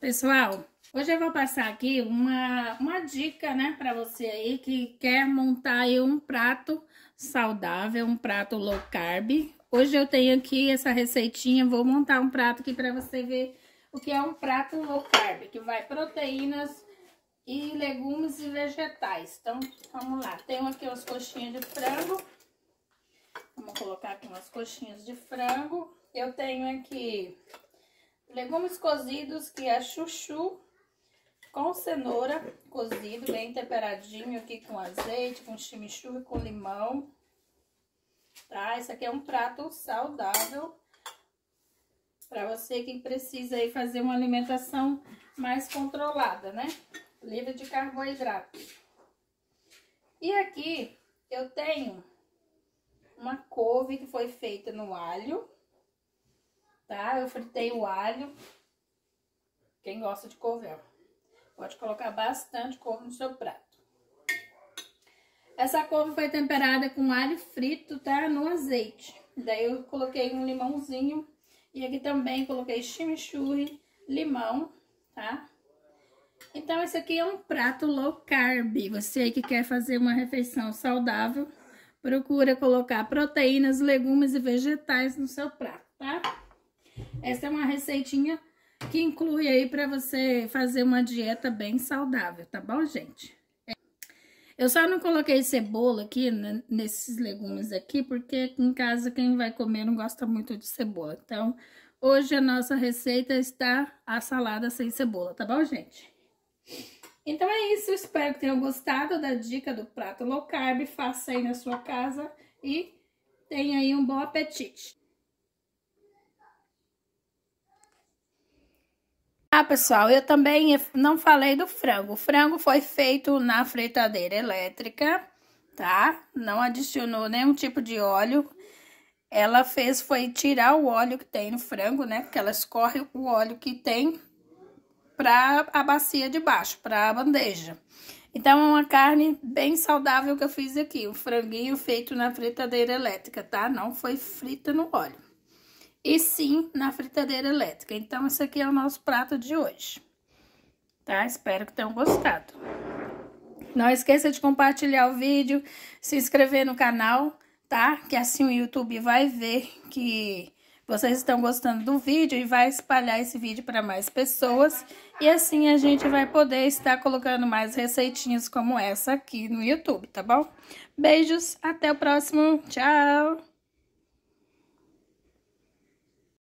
Pessoal, hoje eu vou passar aqui uma dica, né, para você aí que quer montar aí um prato saudável, um prato low carb. Hoje eu tenho aqui essa receitinha, vou montar um prato aqui para você ver o que é um prato low carb, que vai proteínas e legumes e vegetais. Então, vamos lá. Tenho aqui umas coxinhas de frango. Vamos colocar aqui umas coxinhas de frango. Eu tenho aqui legumes cozidos, que é chuchu com cenoura cozido, bem temperadinho aqui com azeite, com chimichurri, com limão. Tá? Esse aqui é um prato saudável para você que precisa aí fazer uma alimentação mais controlada, né? Livre de carboidratos. E aqui eu tenho uma couve que foi feita no alho, tá? Eu fritei o alho. Quem gosta de couve, pode colocar bastante couve no seu prato. Essa couve foi temperada com alho frito, tá? No azeite. Daí eu coloquei um limãozinho e aqui também coloquei chimichurri, limão, tá? Então, esse aqui é um prato low carb. Você aí que quer fazer uma refeição saudável, procura colocar proteínas, legumes e vegetais no seu prato, tá? Essa é uma receitinha que inclui aí para você fazer uma dieta bem saudável, tá bom, gente? Eu só não coloquei cebola aqui, né, nesses legumes aqui, porque aqui em casa quem vai comer não gosta muito de cebola. Então, hoje a nossa receita está a salada sem cebola, tá bom, gente? Então é isso, espero que tenham gostado da dica do prato low carb. Faça aí na sua casa e tenha aí um bom apetite. Pessoal, eu também não falei do frango. O frango foi feito na fritadeira elétrica, tá? Não adicionou nenhum tipo de óleo. Ela foi tirar o óleo que tem no frango, né? Porque ela escorre o óleo que tem para a bacia de baixo, para a bandeja. Então, é uma carne bem saudável que eu fiz aqui. Um franguinho feito na fritadeira elétrica, tá? Não foi frita no óleo. E sim, na fritadeira elétrica. Então, esse aqui é o nosso prato de hoje. Tá? Espero que tenham gostado. Não esqueça de compartilhar o vídeo, se inscrever no canal, tá? Que assim o YouTube vai ver que vocês estão gostando do vídeo e vai espalhar esse vídeo para mais pessoas. E assim a gente vai poder estar colocando mais receitinhas como essa aqui no YouTube, tá bom? Beijos, até o próximo. Tchau!